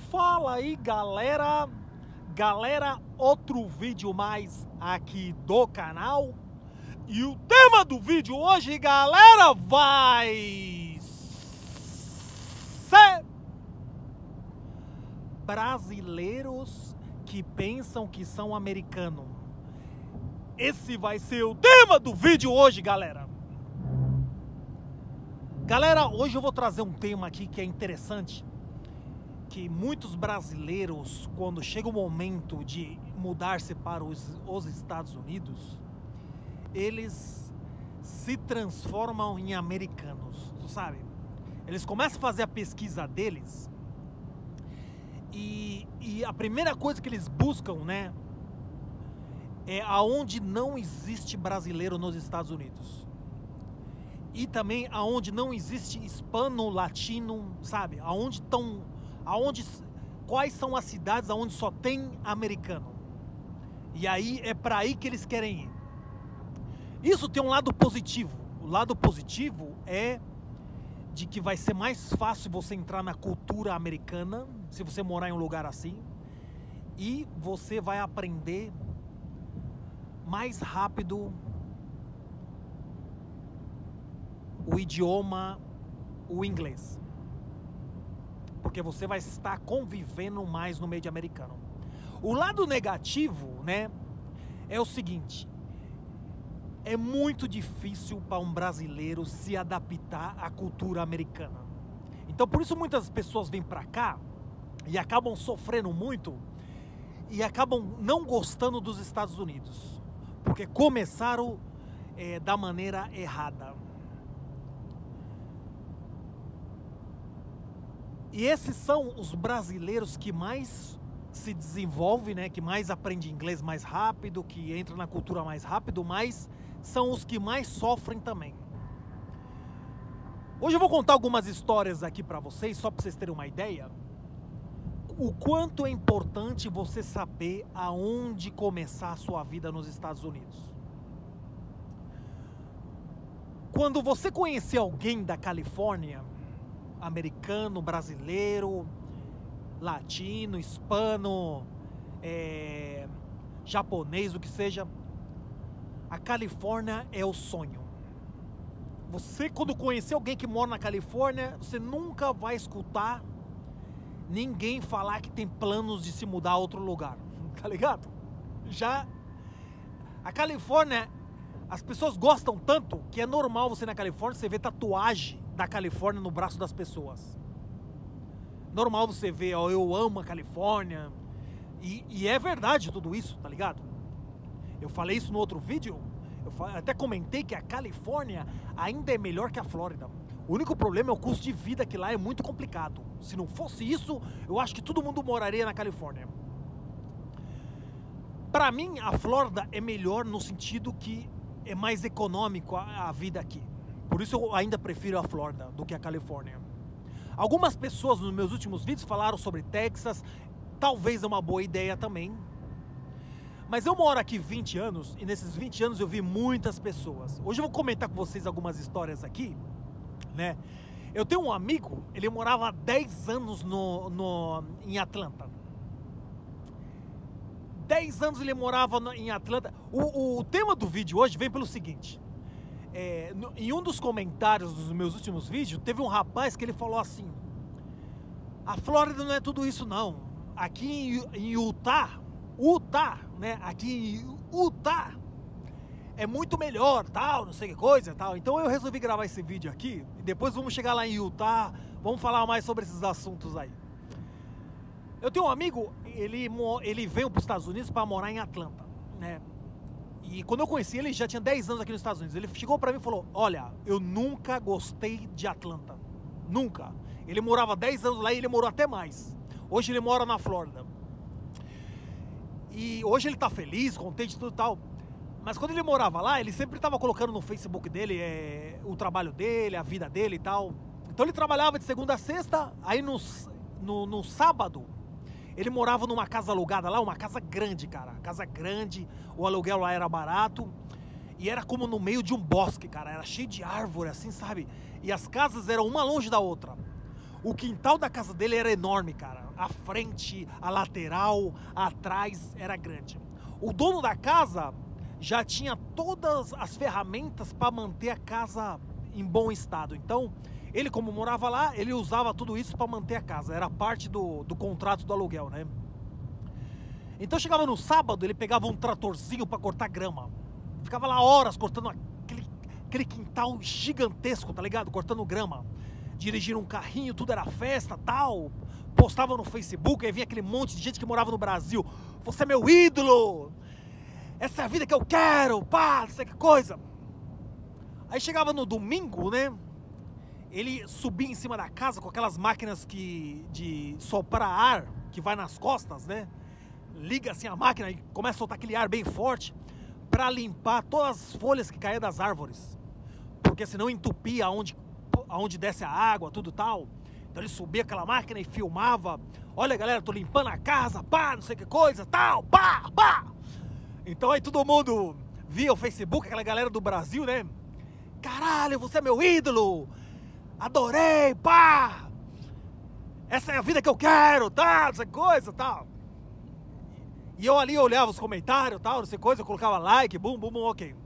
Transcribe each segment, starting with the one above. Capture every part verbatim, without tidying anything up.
Fala aí, galera, galera, outro vídeo mais aqui do canal. E o tema do vídeo hoje, galera, vai ser brasileiros que pensam que são americanos. Esse vai ser o tema do vídeo hoje, galera. Galera, hoje eu vou trazer um tema aqui que é interessante, que muitos brasileiros, quando chega o momento de mudar-se para os, os Estados Unidos, eles se transformam em americanos, tu sabe? Eles começam a fazer a pesquisa deles e, e a primeira coisa que eles buscam, né, é aonde não existe brasileiro nos Estados Unidos. E também aonde não existe hispano, latino, sabe? Aonde estão, aonde, quais são as cidades aonde só tem americano. E aí é para aí que eles querem ir. Isso tem um lado positivo. O lado positivo é de que vai ser mais fácil você entrar na cultura americana se você morar em um lugar assim. E você vai aprender mais rápido o idioma, o inglês. Porque você vai estar convivendo mais no meio de americano. O lado negativo, né, é o seguinte: é muito difícil para um brasileiro se adaptar à cultura americana. Então por isso muitas pessoas vêm para cá e acabam sofrendo muito e acabam não gostando dos Estados Unidos, porque começaram é, da maneira errada. E esses são os brasileiros que mais se desenvolvem, né, que mais aprendem inglês mais rápido, que entram na cultura mais rápido, mas são os que mais sofrem também. Hoje eu vou contar algumas histórias aqui para vocês, só para vocês terem uma ideia. O quanto é importante você saber aonde começar a sua vida nos Estados Unidos. Quando você conhecer alguém da Califórnia, americano, brasileiro, latino, hispano, é, japonês, o que seja, a Califórnia é o sonho. Você, quando conhecer alguém que mora na Califórnia, você nunca vai escutar ninguém falar que tem planos de se mudar a outro lugar, tá ligado? Já a Califórnia, as pessoas gostam tanto que é normal você na Califórnia você ver tatuagem da Califórnia no braço das pessoas. Normal você ver, ó, eu amo a Califórnia. E, e é verdade tudo isso, tá ligado? Eu falei isso no outro vídeo. Eu até comentei que a Califórnia ainda é melhor que a Flórida. O único problema é o custo de vida, que lá é muito complicado. Se não fosse isso, eu acho que todo mundo moraria na Califórnia. Pra mim, a Flórida é melhor no sentido que é mais econômico a, a vida aqui. Por isso eu ainda prefiro a Flórida do que a Califórnia. Algumas pessoas nos meus últimos vídeos falaram sobre Texas. Talvez é uma boa ideia também. Mas eu moro aqui vinte anos e nesses vinte anos eu vi muitas pessoas. Hoje eu vou comentar com vocês algumas histórias aqui, né? Eu tenho um amigo, ele morava há dez anos no, no, em Atlanta. dez anos ele morava no, em Atlanta. O, o tema do vídeo hoje vem pelo seguinte. É, no, em um dos comentários dos meus últimos vídeos, teve um rapaz que ele falou assim: a Flórida não é tudo isso não. Aqui em, em Utah, Utah, né? Aqui em Utah é muito melhor, tal, não sei que coisa, tal. Então eu resolvi gravar esse vídeo aqui e depois vamos chegar lá em Utah, vamos falar mais sobre esses assuntos aí. Eu tenho um amigo, ele, ele veio para os Estados Unidos para morar em Atlanta, né? E quando eu conheci ele, ele já tinha dez anos aqui nos Estados Unidos. Ele chegou pra mim e falou: olha, eu nunca gostei de Atlanta. Nunca. Ele morava dez anos lá e ele morou até mais. Hoje ele mora na Flórida. E hoje ele tá feliz, contente e tudo e tal. Mas quando ele morava lá, ele sempre tava colocando no Facebook dele é, o trabalho dele, a vida dele e tal. Então ele trabalhava de segunda a sexta, aí no, no, no sábado ele morava numa casa alugada lá, uma casa grande, cara. Casa grande, o aluguel lá era barato. E era como no meio de um bosque, cara. Era cheio de árvore, assim, sabe? E as casas eram uma longe da outra. O quintal da casa dele era enorme, cara. A frente, a lateral, atrás era grande. O dono da casa já tinha todas as ferramentas para manter a casa em bom estado. Então, ele como morava lá, ele usava tudo isso para manter a casa. Era parte do, do contrato do aluguel, né? Então chegava no sábado, ele pegava um tratorzinho para cortar grama. Ficava lá horas cortando aquele, aquele quintal gigantesco, tá ligado? Cortando grama. Dirigiram um carrinho, tudo era festa, tal. Postava no Facebook, aí vinha aquele monte de gente que morava no Brasil. Você é meu ídolo! Essa é a vida que eu quero, pá, não sei que coisa. Aí chegava no domingo, né? Ele subia em cima da casa com aquelas máquinas que, de soprar ar, que vai nas costas, né? Liga assim a máquina e começa a soltar aquele ar bem forte para limpar todas as folhas que caíam das árvores. Porque senão entupia aonde, aonde desce a água, tudo tal. Então ele subia aquela máquina e filmava. Olha galera, tô limpando a casa, pá, não sei que coisa, tal, pá, pá. Então aí todo mundo via o Facebook, aquela galera do Brasil, né? Caralho, você é meu ídolo! Adorei, pá! Essa é a vida que eu quero, tal, essa coisa, tal. E eu ali olhava os comentários, tal, não sei coisa, eu colocava like, bum, bum, bum, ok.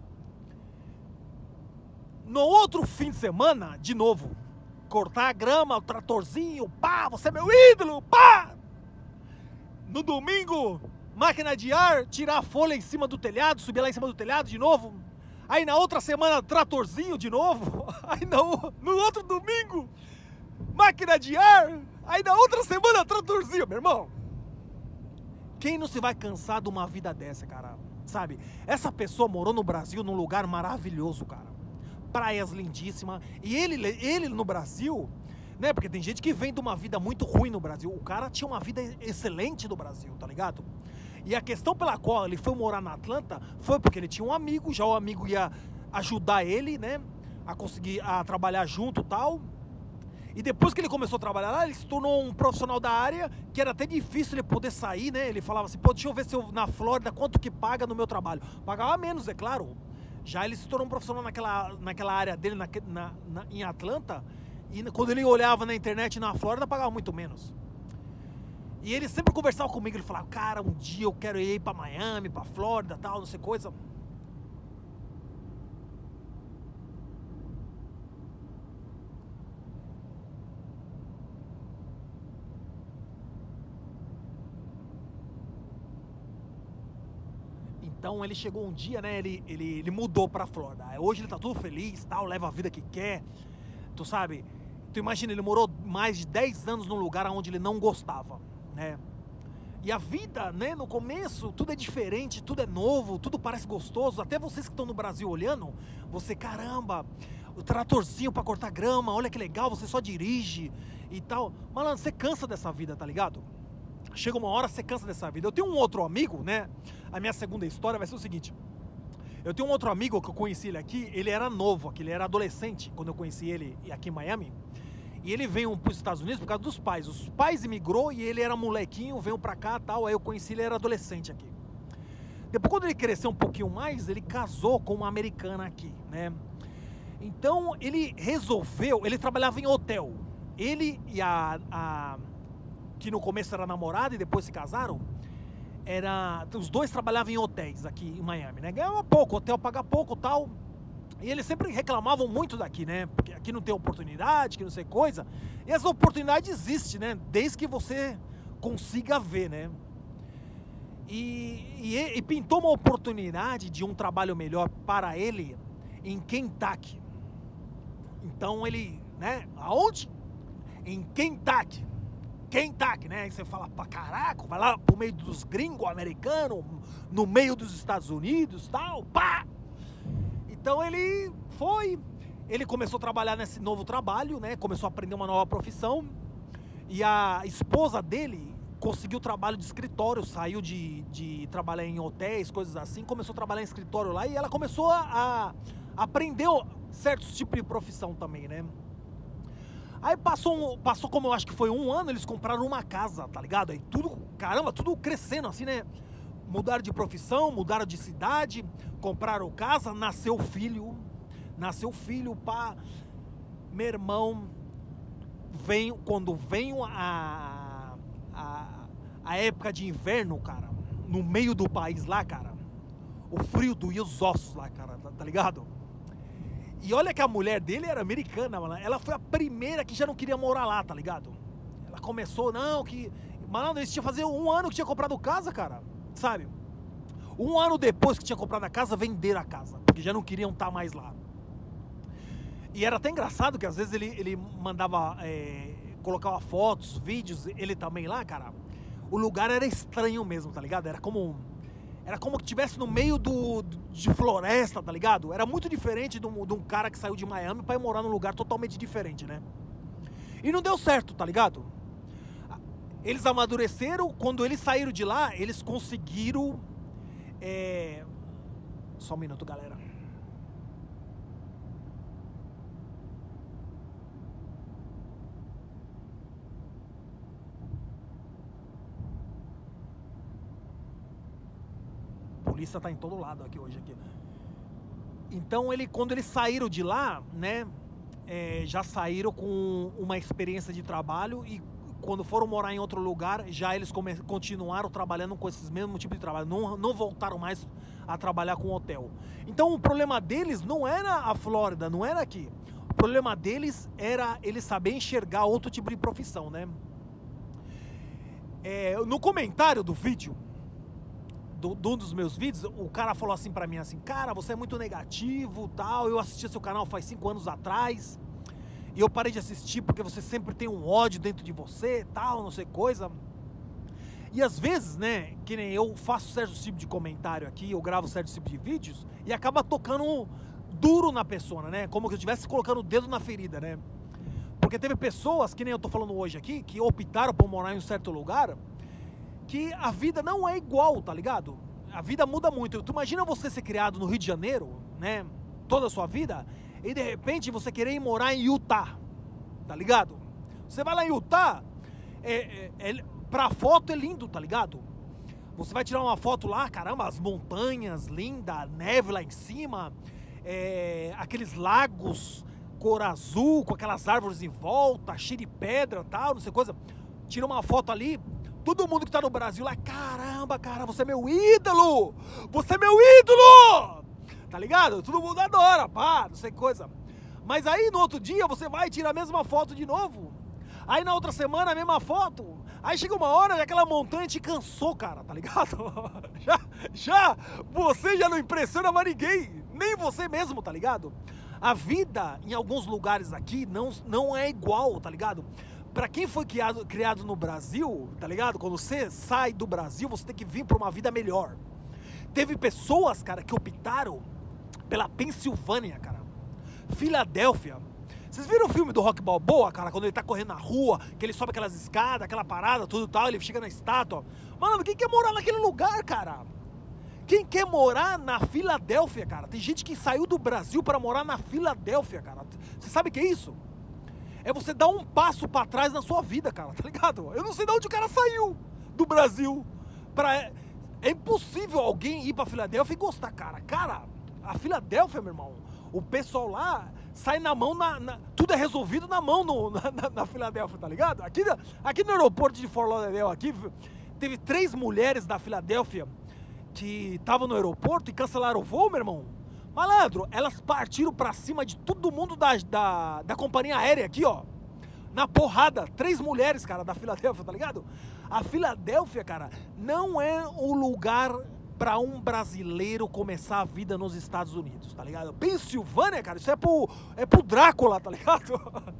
No outro fim de semana, de novo, cortar a grama, o tratorzinho, pá, você é meu ídolo, pá! No domingo, máquina de ar, tirar a folha em cima do telhado, subir lá em cima do telhado de novo. Aí na outra semana, tratorzinho de novo. Aí no, no outro domingo, máquina de ar. Aí na outra semana, tratorzinho, meu irmão. Quem não se vai cansar de uma vida dessa, cara? Sabe? Essa pessoa morou no Brasil num lugar maravilhoso, cara. Praias lindíssimas. E ele, ele no Brasil, né? Porque tem gente que vem de uma vida muito ruim no Brasil. O cara tinha uma vida excelente no Brasil, tá ligado? E a questão pela qual ele foi morar na Atlanta foi porque ele tinha um amigo, já o amigo ia ajudar ele, né? A conseguir a trabalhar junto e tal. E depois que ele começou a trabalhar lá, ele se tornou um profissional da área, que era até difícil ele poder sair, né? Ele falava assim, pô, deixa eu ver se eu, na Flórida, quanto que paga no meu trabalho. Pagava menos, é claro. Já ele se tornou um profissional naquela, naquela área dele, na, na, na, em Atlanta. E quando ele olhava na internet na Flórida, pagava muito menos. E ele sempre conversava comigo, ele falava, cara, um dia eu quero ir pra Miami, pra Flórida, tal, não sei coisa. Então ele chegou um dia, né, ele, ele, ele mudou pra Flórida. Hoje ele tá todo feliz, tal, leva a vida que quer, tu sabe? Tu imagina, ele morou mais de dez anos num lugar onde ele não gostava, né? E a vida, né, no começo, tudo é diferente, tudo é novo, tudo parece gostoso. Até vocês que estão no Brasil olhando, você, caramba, o tratorzinho pra cortar grama, olha que legal, você só dirige e tal. Malandro, você cansa dessa vida, tá ligado? Chega uma hora, você cansa dessa vida. Eu tenho um outro amigo, né? A minha segunda história vai ser o seguinte. Eu tenho um outro amigo que eu conheci ele aqui, ele era novo aqui, ele era adolescente quando eu conheci ele aqui em Miami. E ele veio para os Estados Unidos por causa dos pais. Os pais imigrou e ele era molequinho, veio para cá e tal. Aí eu conheci ele, era adolescente aqui. Depois, quando ele cresceu um pouquinho mais, ele casou com uma americana aqui, né? Então, ele resolveu... Ele trabalhava em hotel. Ele e a... a que no começo era namorada e depois se casaram, era, os dois trabalhavam em hotéis aqui em Miami, né? Ganhava pouco, hotel paga pouco e tal. E eles sempre reclamavam muito daqui, né? Porque aqui não tem oportunidade, que não sei coisa. E as oportunidades existem, né? Desde que você consiga ver, né? E, e, e pintou uma oportunidade de um trabalho melhor para ele em Kentucky. Então ele, né? Aonde? Em Kentucky. Kentucky, né? Aí você fala, pra caraca, vai lá pro meio dos gringos americanos, no meio dos Estados Unidos, tal, pá! Então ele foi, ele começou a trabalhar nesse novo trabalho, né? Começou a aprender uma nova profissão. E a esposa dele conseguiu trabalho de escritório, saiu de, de trabalhar em hotéis, coisas assim, começou a trabalhar em escritório lá e ela começou a, a aprender certos tipos de profissão também, né? Aí passou, passou como eu acho que foi um ano, eles compraram uma casa, tá ligado? Aí tudo, caramba, tudo crescendo assim, né? Mudaram de profissão, mudaram de cidade, compraram casa, nasceu filho, nasceu filho, pá, meu irmão, vem, quando vem a, a, a época de inverno, cara, no meio do país lá, cara, o frio doía os ossos lá, cara, tá, tá ligado? E olha que a mulher dele era americana, mano. Ela foi a primeira que já não queria morar lá, tá ligado? Ela começou, não, que... Mano, eles tinham fazer um ano que tinha comprado casa, cara, sabe? Um ano depois que tinha comprado a casa, venderam a casa, porque já não queriam estar mais lá. E era até engraçado que às vezes ele, ele mandava, é, colocava fotos, vídeos, ele também lá, cara. O lugar era estranho mesmo, tá ligado? Era como... Era como que estivesse no meio do, de floresta, tá ligado? Era muito diferente de um, de um cara que saiu de Miami pra ir morar num lugar totalmente diferente, né? E não deu certo, tá ligado? Eles amadureceram, quando eles saíram de lá, eles conseguiram... É... Só um minuto, galera. A polícia tá em todo lado aqui hoje. Aqui. Então, ele, quando eles saíram de lá, né, é, já saíram com uma experiência de trabalho e quando foram morar em outro lugar, já eles come, continuaram trabalhando com esses mesmos tipos de trabalho, não, não voltaram mais a trabalhar com hotel. Então, o problema deles não era a Flórida, não era aqui. O problema deles era eles saber enxergar outro tipo de profissão, né? É, no comentário do vídeo, Do, de um dos meus vídeos, o cara falou assim pra mim assim, cara, você é muito negativo, tal, eu assisti seu canal faz cinco anos atrás, e eu parei de assistir porque você sempre tem um ódio dentro de você, tal, não sei coisa. E às vezes, né, que nem eu faço certo tipo de comentário aqui, eu gravo certo tipo de vídeos, e acaba tocando duro na pessoa, né, como que eu estivesse colocando o dedo na ferida, né. Porque teve pessoas, que nem eu tô falando hoje aqui, que optaram por morar em um certo lugar, que a vida não é igual, tá ligado? A vida muda muito. Tu imagina você ser criado no Rio de Janeiro, né? Toda a sua vida, e de repente você querer ir morar em Utah, tá ligado? Você vai lá em Utah, é, é, é, pra foto é lindo, tá ligado? Você vai tirar uma foto lá, caramba, as montanhas lindas, neve lá em cima, é, aqueles lagos cor azul, com aquelas árvores em volta, cheio de pedra, tal, não sei coisa. Tira uma foto ali, todo mundo que tá no Brasil lá, caramba, cara, você é meu ídolo! Você é meu ídolo! Tá ligado? Todo mundo adora, pá, não sei coisa. Mas aí no outro dia você vai e tira a mesma foto de novo. Aí na outra semana a mesma foto. Aí chega uma hora e aquela montanha te cansou, cara, tá ligado? Já, já, você já não impressiona mais ninguém, nem você mesmo, tá ligado? A vida em alguns lugares aqui não, não é igual, tá ligado? Pra quem foi criado, criado no Brasil, tá ligado? Quando você sai do Brasil, você tem que vir pra uma vida melhor. Teve pessoas, cara, que optaram pela Pensilvânia, cara. Filadélfia. Vocês viram o filme do Rock Balboa, cara? Quando ele tá correndo na rua, que ele sobe aquelas escadas, aquela parada, tudo tal, ele chega na estátua. Mano, quem quer morar naquele lugar, cara? Quem quer morar na Filadélfia, cara? Tem gente que saiu do Brasil pra morar na Filadélfia, cara. Você sabe o que é isso? É você dar um passo pra trás na sua vida, cara, tá ligado? Eu não sei de onde o cara saiu do Brasil. Pra... É impossível alguém ir pra Filadélfia e gostar, cara. Cara, a Filadélfia, meu irmão, o pessoal lá sai na mão, na, na... tudo é resolvido na mão no, na, na, na Filadélfia, tá ligado? Aqui, aqui no aeroporto de Fort Lauderdale, aqui, teve três mulheres da Filadélfia que estavam no aeroporto e cancelaram o voo, meu irmão. Malandro, elas partiram pra cima de todo mundo da, da, da companhia aérea aqui, ó. Na porrada. Três mulheres, cara, da Filadélfia, tá ligado? A Filadélfia, cara, não é o lugar pra um brasileiro começar a vida nos Estados Unidos, tá ligado? Pensilvânia, cara, isso é pro, é pro Drácula, tá ligado?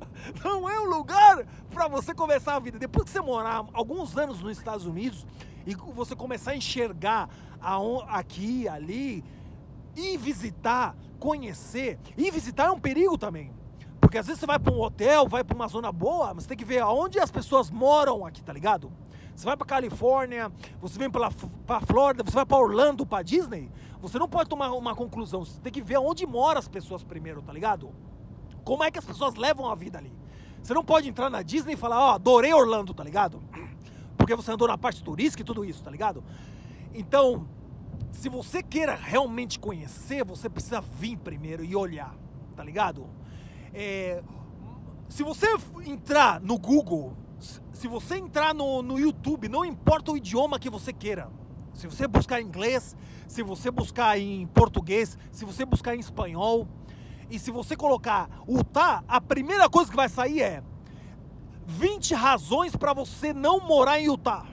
Não é o lugar pra você começar a vida. Depois que você morar alguns anos nos Estados Unidos e você começar a enxergar aon, aqui, ali... Ir visitar, conhecer. Ir visitar é um perigo também. Porque às vezes você vai pra um hotel, vai pra uma zona boa, mas você tem que ver aonde as pessoas moram aqui, tá ligado? Você vai pra Califórnia, você vem pra, pra Flórida, você vai pra Orlando, pra Disney, você não pode tomar uma conclusão, você tem que ver aonde moram as pessoas primeiro, tá ligado? Como é que as pessoas levam a vida ali. Você não pode entrar na Disney e falar, ó, oh, adorei Orlando, tá ligado? Porque você andou na parte turística e tudo isso, tá ligado? Então... Se você queira realmente conhecer, você precisa vir primeiro e olhar, tá ligado? É, Se você entrar no Google, se você entrar no, no YouTube, não importa o idioma que você queira. Se você buscar em inglês, se você buscar em português, se você buscar em espanhol, e se você colocar Utah, a primeira coisa que vai sair é vinte razões para você não morar em Utah.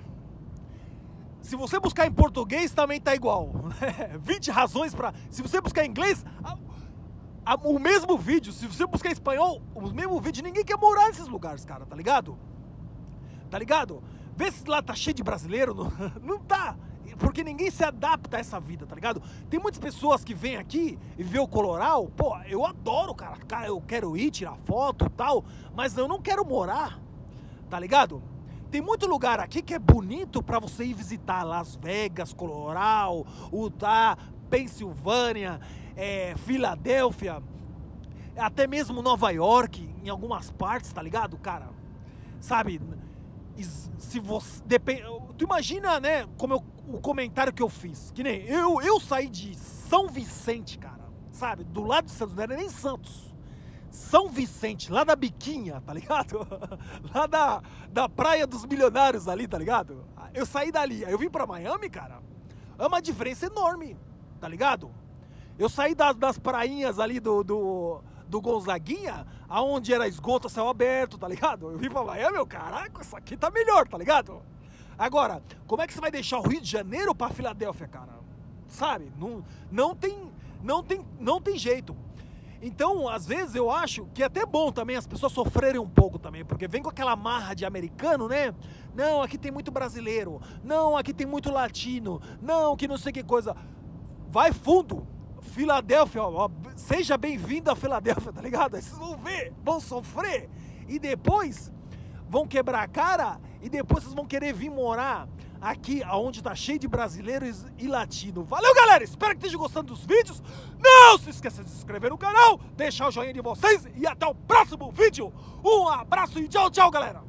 Se você buscar em português, também tá igual. vinte razões para... Se você buscar em inglês, a, a, o mesmo vídeo. Se você buscar em espanhol, o mesmo vídeo. Ninguém quer morar nesses lugares, cara, tá ligado? Tá ligado? Vê se lá tá cheio de brasileiro. Não, não tá. Porque ninguém se adapta a essa vida, tá ligado? Tem muitas pessoas que vêm aqui e vê o Coloral. Pô, eu adoro, cara. Cara, eu quero ir, tirar foto e tal. Mas eu não quero morar, tá ligado? Tem muito lugar aqui que é bonito pra você ir visitar. Las Vegas, Coloral, Utah, Pensilvânia, é, Filadélfia, até mesmo Nova York, em algumas partes, tá ligado, cara? Sabe, se você... Depend, tu imagina, né, como eu, o comentário que eu fiz. Que nem eu, eu saí de São Vicente, cara, sabe? Do lado de Santos, não era nem Santos. São Vicente, lá da Biquinha, tá ligado? Lá da, da Praia dos Milionários ali, tá ligado? Eu saí dali, aí eu vim pra Miami, cara. É uma diferença enorme, tá ligado? Eu saí das, das prainhas ali do, do, do Gonzaguinha, aonde era esgoto a céu aberto, tá ligado? Eu vim pra Miami, meu, caraca, isso aqui tá melhor, tá ligado? Agora, como é que você vai deixar o Rio de Janeiro pra Filadélfia, cara? Sabe? Não, não tem, não tem, não tem jeito. Então, às vezes, eu acho que é até bom também as pessoas sofrerem um pouco também, porque vem com aquela marra de americano, né? Não, aqui tem muito brasileiro. Não, aqui tem muito latino. Não, que não sei que coisa. Vai fundo. Filadélfia, ó, seja bem-vindo a Filadélfia, tá ligado? Aí vocês vão ver, vão sofrer. E depois vão quebrar a cara e depois vocês vão querer vir morar aqui, onde tá cheio de brasileiros e latino. Valeu, galera! Espero que estejam gostando dos vídeos. Não se esqueça de se inscrever no canal, deixar o joinha de vocês e até o próximo vídeo. Um abraço e tchau, tchau, galera!